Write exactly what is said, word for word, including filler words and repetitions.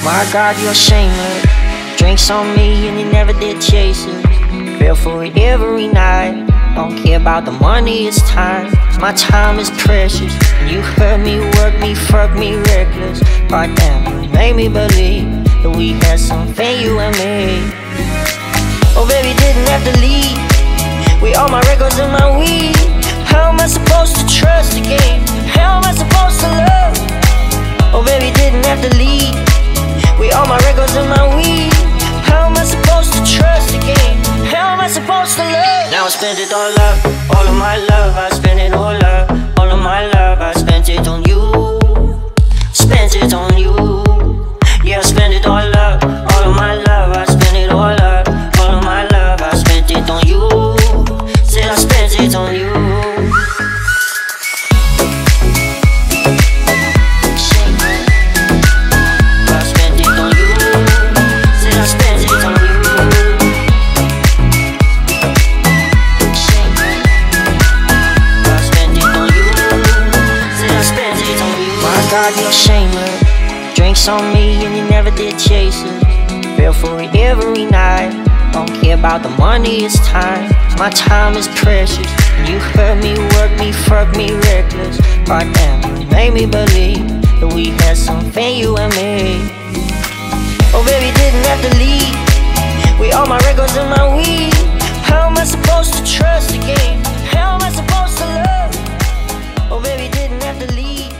My God, you're shameless. Drinks on me and you never did chase it. Feel for it every night. Don't care about the money, it's time. My time is precious. You hurt me, work me, fuck me reckless. Goddamn, you made me believe that we had something, you and me. Oh baby, didn't have to leave. We all my records and my weed. How am I supposed to trust again? How am I supposed to love? Oh baby, didn't have to leave. We all my records and my weed. How am I supposed to trust again? How am I supposed to love? Now I spent it all up, all of my love. I spent it all up, all of my love. I spent it on you, spent it on you. Yeah, I spent it all up, all of my love. I spent it all up, all of my love. I spent it on you, said I spent it on you. God, you're shameless. Drinks on me and you never did chase it. Feel for it every night. Don't care about the money, it's time. My time is precious. You hurt me, work me, fuck me reckless. Goddamn, you made me believe that we had something, you and me. Oh baby, didn't have to leave. We all my records and my weed. How am I supposed to trust again? How am I supposed to love? Oh baby, didn't have to leave.